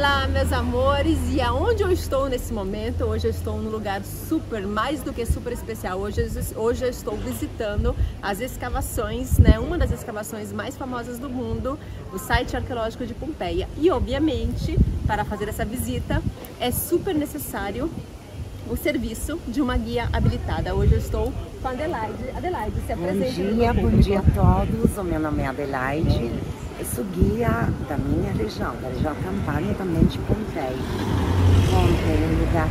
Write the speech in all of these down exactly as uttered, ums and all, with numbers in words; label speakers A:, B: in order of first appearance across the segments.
A: Olá, meus amores, e aonde eu estou nesse momento? Hoje eu estou num lugar super, mais do que super especial. Hoje, hoje eu estou visitando as escavações, né? Uma das escavações mais famosas do mundo, o site arqueológico de Pompeia. E obviamente, para fazer essa visita, é super necessário o serviço de uma guia habilitada. Hoje eu estou com a Adelaide. Adelaide, se apresente.
B: Bom dia, bom dia a todos. O meu nome é Adelaide. Eu sou guia da minha região, da região Campania, também de Pompeia. Pompeia é um lugar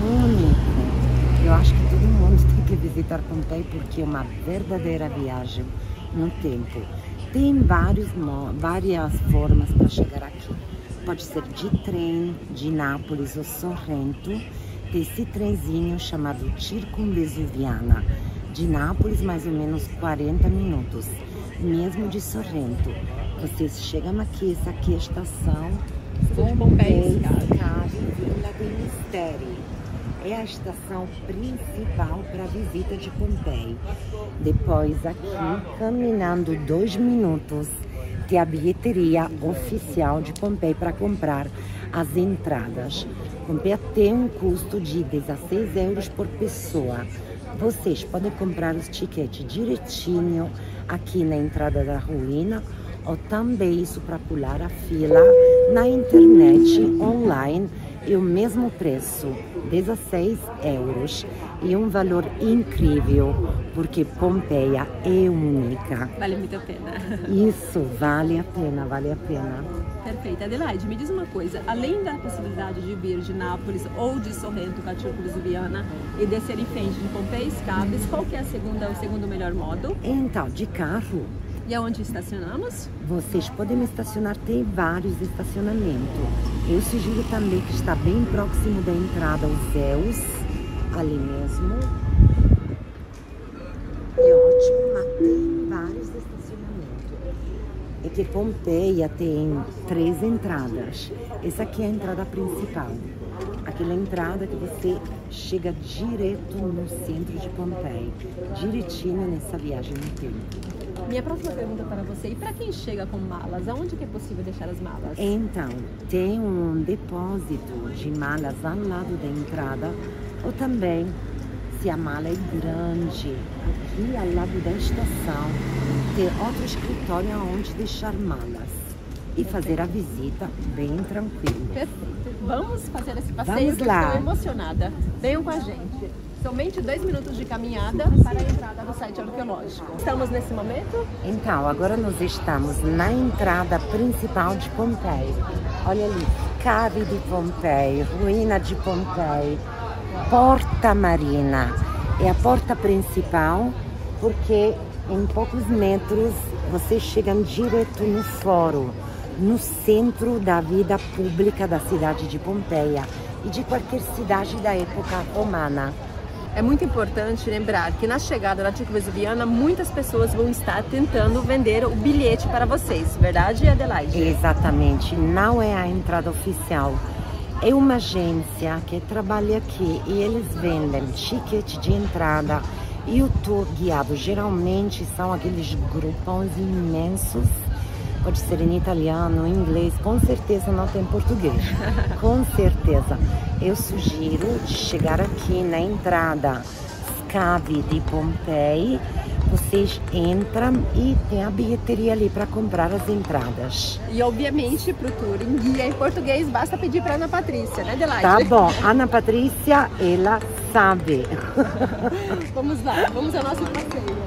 B: único. Eu acho que todo mundo tem que visitar Pompeia porque é uma verdadeira viagem no tempo. Tem vários, várias formas para chegar aqui. Pode ser de trem, de Nápoles ou Sorrento. Tem esse trenzinho chamado Circumvesuviana. De Nápoles, mais ou menos quarenta minutos. Mesmo de Sorrento. Vocês chegam aqui, essa aqui é a estação Pompeia, Vila dei Misteri. É a estação principal para a visita de Pompeia. Depois aqui, caminhando dois minutos, tem a bilheteria oficial de Pompeia para comprar as entradas. Pompeia tem um custo de dezesseis euros por pessoa. Vocês podem comprar os tickets direitinho aqui na entrada da ruína, ou também isso para pular a fila na internet, online, é o mesmo preço, dezesseis euros. E um valor incrível, porque Pompeia é única.
A: Vale muito a pena.
B: Isso, vale a pena, vale a pena.
A: Perfeito. Adelaide, me diz uma coisa, além da possibilidade de vir de Nápoles ou de Sorrento com a Circumvesuviana e descer em frente de Pompeia Escabes, qual que é a segunda, o segundo melhor modo?
B: Então, de carro.
A: E aonde estacionamos?
B: Vocês podem estacionar, tem vários estacionamentos. Eu sugiro também que está bem próximo da entrada os Zeus, ali mesmo. É ótimo, mas tem vários estacionamentos. É que Pompeia tem três entradas. Essa aqui é a entrada principal. Aquela entrada que você chega direto no centro de Pompeia. Direitinho nessa viagem no tempo.
A: Minha próxima pergunta para você, e para quem chega com malas, aonde que é possível deixar as malas?
B: Então, tem um depósito de malas ao lado da entrada, ou também, se a mala é grande, aqui ao lado da estação, tem outro escritório onde deixar malas e fazer a visita bem tranquilo.
A: Perfeito. Vamos fazer esse passeio.
B: Vamos lá.
A: Estou emocionada. Venham com a gente. Somente dois minutos de caminhada para a entrada do site arqueológico. Estamos nesse momento?
B: Então, agora nós estamos na entrada principal de Pompeia. Olha ali, Cave de Pompeia, Ruína de Pompeia, Porta Marina. É a porta principal porque em poucos metros vocês chegam direto no fórum, no centro da vida pública da cidade de Pompeia e de qualquer cidade da época romana.
A: É muito importante lembrar que na chegada da Circumvesuviana muitas pessoas vão estar tentando vender o bilhete para vocês, verdade, Adelaide?
B: Exatamente, não é a entrada oficial. É uma agência que trabalha aqui e eles vendem ticket de entrada e o tour guiado. Geralmente são aqueles grupos imensos. Pode ser em italiano, em inglês, com certeza não tem português, com certeza. Eu sugiro chegar aqui na entrada Cave de Pompeia, vocês entram e tem a bilheteria ali para comprar as entradas.
A: E obviamente para o tour em guia em português basta pedir para Ana Patrícia, né, Adelaide?
B: Tá bom, Ana Patrícia, ela sabe.
A: Vamos lá, vamos ao nosso passeio.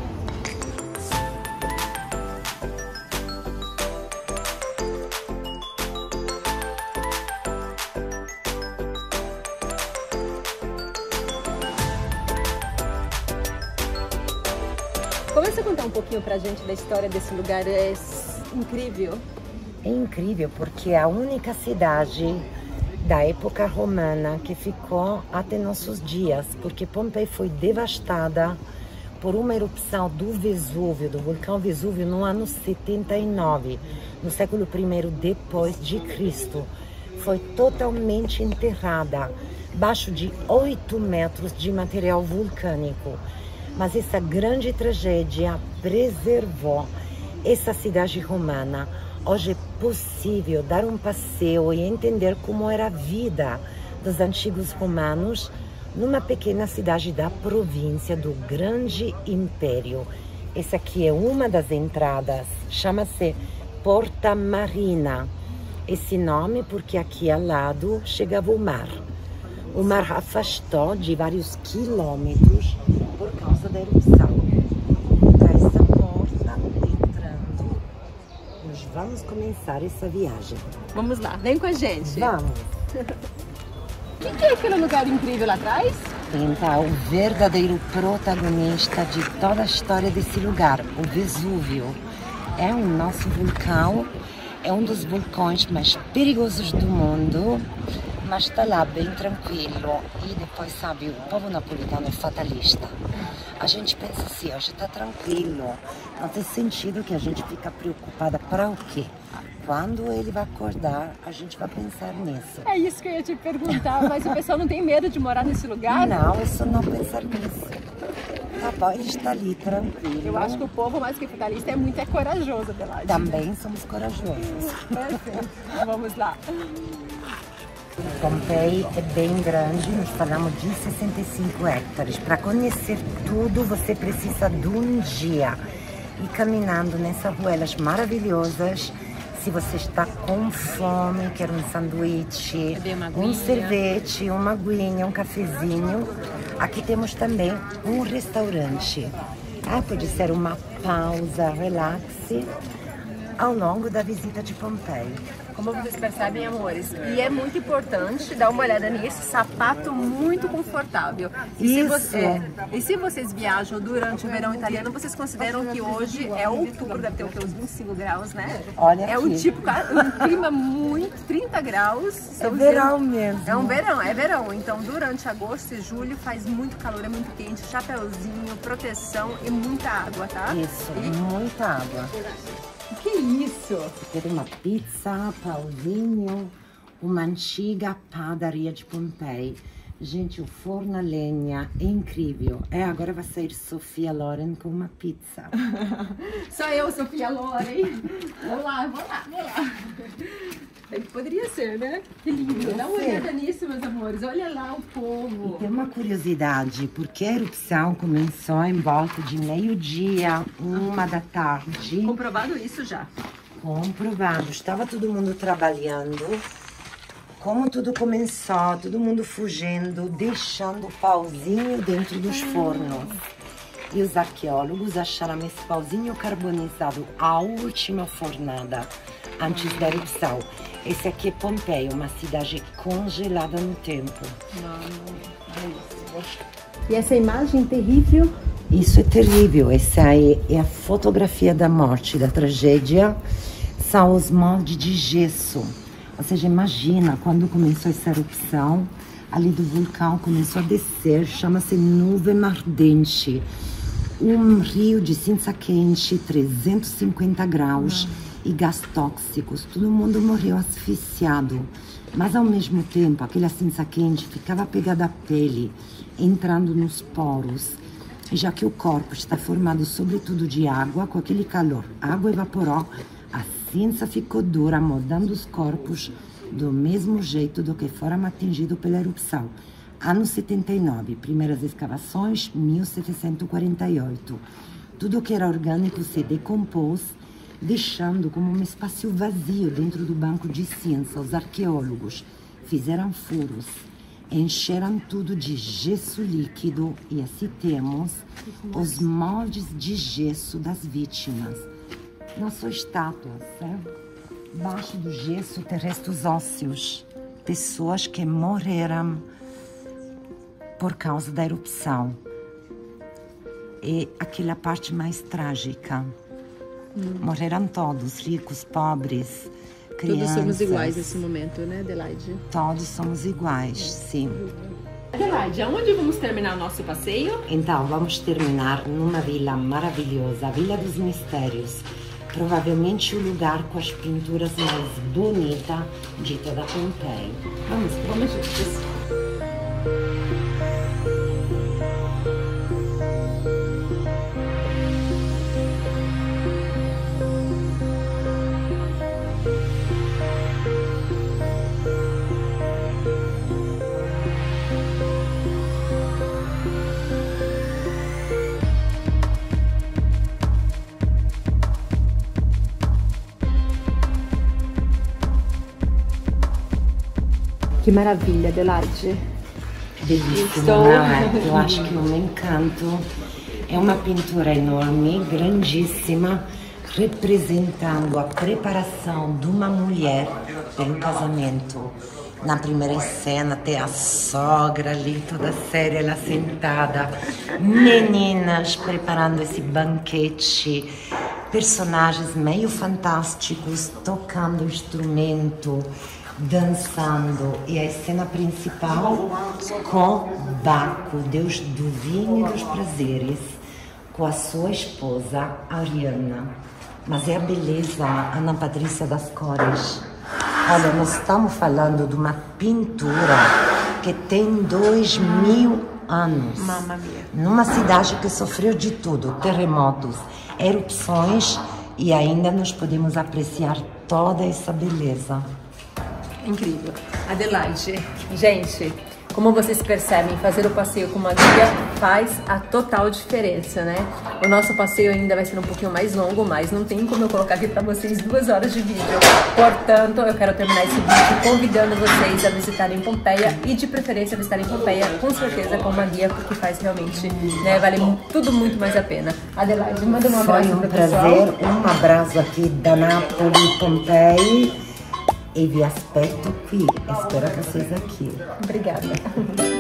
A: Começa a contar um pouquinho pra gente da história desse lugar, é incrível.
B: É incrível porque é a única cidade da época romana que ficou até nossos dias, porque Pompeia foi devastada por uma erupção do Vesúvio, do vulcão Vesúvio, no ano setenta e nove, no século primeiro depois de Cristo. Foi totalmente enterrada, abaixo de oito metros de material vulcânico. Mas essa grande tragédia preservou essa cidade romana, Hoje é possível dar um passeio e entender como era a vida dos antigos romanos numa pequena cidade da província do Grande Império. Essa aqui é uma das entradas, chama-se Porta Marina. Esse nome porque aqui ao lado chegava o mar. O mar afastou de vários quilômetros por causa da erupção. Essa porta entrando, nós vamos começar essa viagem.
A: Vamos lá, vem com a gente.
B: Vamos.
A: O que é aquele lugar incrível lá atrás?
B: Então, o verdadeiro protagonista de toda a história desse lugar, o Vesúvio. É o nosso vulcão, é um dos vulcões mais perigosos do mundo, mas está lá bem tranquilo. E depois, sabe, o povo napolitano é fatalista. A gente pensa assim, hoje está tranquilo, não tem sentido que a gente fica preocupada para o quê? Quando ele vai acordar, a gente vai pensar nisso.
A: É isso que eu ia te perguntar, mas o pessoal não tem medo de morar nesse lugar?
B: Não, é só não pensar nisso. Tá bom, ele está ali tranquilo.
A: Eu acho que o povo, mais que fatalista, é muito é corajoso, Adelaide.
B: Também somos corajosos.
A: Perfeito, vamos lá.
B: Pompei é bem grande, nós falamos de sessenta e cinco hectares. Para conhecer tudo, você precisa de um dia. E caminhando nessas ruelas maravilhosas, se você está com fome, quer um sanduíche, um sorvete, uma aguinha, um cafezinho, aqui temos também um restaurante. Ah, pode ser uma pausa, relaxe, ao longo da visita de Pompei.
A: Como vocês percebem, amores, e é muito importante dar uma olhada nesse sapato muito confortável. E se, você, é, e se vocês viajam durante o verão italiano, vocês consideram que hoje é outubro, deve ter o que, uns vinte e cinco graus, né?
B: Olha
A: é
B: aqui.
A: o tipo, um clima muito, trinta graus.
B: É verão mesmo.
A: É um verão, é verão. Então, durante agosto e julho faz muito calor, é muito quente, chapeuzinho, proteção e muita água, tá?
B: Isso,
A: e...
B: muita água.
A: Que isso?
B: Quer uma pizza, pauzinho, uma antiga padaria de Pompei. Gente, o forno a lenha é incrível. É, agora vai sair Sofia Loren com uma pizza.
A: Só eu, Sofia Loren. Vou lá, vou lá, vou lá. Poderia ser, né? Que lindo. Dá uma olhada nisso, meus amores. Olha lá o povo.
B: E tem uma curiosidade, porque a erupção começou em volta de meio-dia, uma da tarde.
A: Comprovado isso já.
B: Comprovado. Estava todo mundo trabalhando. Como tudo começou, todo mundo fugindo, deixando o pauzinho dentro dos fornos. E os arqueólogos acharam esse pauzinho carbonizado a última fornada, antes da erupção. Esse aqui é Pompei, uma cidade congelada no tempo.
A: E essa imagem terrível?
B: Isso é terrível. Essa aí é a fotografia da morte, da tragédia. São os moldes de gesso. Ou seja, imagina, quando começou essa erupção, ali do vulcão começou a descer, chama-se nuvem ardente. Um rio de cinza quente, trezentos e cinquenta graus e gás tóxicos. Todo mundo morreu asfixiado. Mas ao mesmo tempo, aquela cinza quente ficava pegada à pele, entrando nos poros. E já que o corpo está formado sobretudo de água, com aquele calor, a água evaporou, a cinza ficou dura, mudando os corpos do mesmo jeito do que foram atingidos pela erupção. Ano setenta e nove, primeiras escavações, mil setecentos e quarenta e oito. Tudo que era orgânico se decompôs, deixando como um espaço vazio dentro do banco de cinza. Os arqueólogos fizeram furos, encheram tudo de gesso líquido e assim temos os moldes de gesso das vítimas. Não são estátuas, né? Baixo do gesso tem restos ósseos, pessoas que morreram por causa da erupção. E aquela parte mais trágica. Hum. Morreram todos, ricos, pobres, crianças.
A: Todos somos iguais nesse momento, né, Adelaide?
B: Todos somos iguais, sim.
A: Adelaide, aonde vamos terminar o nosso passeio?
B: Então, vamos terminar numa vila maravilhosa, a Vila dos Mistérios. Provavelmente o lugar com as pinturas mais bonitas de toda Pompei. Vamos,
A: vamos juntos. Que maravilha, Adelaide.
B: Bellissimo,
A: Estou...
B: não é? Eu acho que um encanto. É uma pintura enorme, grandíssima, representando a preparação de uma mulher pelo casamento. Na primeira cena tem a sogra ali, toda séria, ela sentada, meninas preparando esse banquete, personagens meio fantásticos, tocando instrumento, dançando, e a cena principal com Baco, deus do vinho e dos prazeres, com a sua esposa Ariana. Mas é a beleza, Ana Patrícia, das cores. Olha, nós estamos falando de uma pintura que tem dois mil anos.
A: Mamma mia.
B: Numa cidade que sofreu de tudo, terremotos, erupções, e ainda nós podemos apreciar toda essa beleza.
A: Incrível. Adelaide, gente, como vocês percebem, fazer o passeio com uma guia faz a total diferença, né? O nosso passeio ainda vai ser um pouquinho mais longo, mas não tem como eu colocar aqui pra vocês duas horas de vídeo. Portanto, eu quero terminar esse vídeo convidando vocês a visitarem Pompeia e, de preferência, visitarem Pompeia com certeza com uma guia, porque faz realmente, né, vale tudo muito mais a pena. Adelaide, manda um abraço
B: Foi um
A: pro
B: prazer,
A: pessoal.
B: um abraço aqui da Napoli, Pompeia. E vi aspetto qui, espero vocês aqui.
A: Obrigada.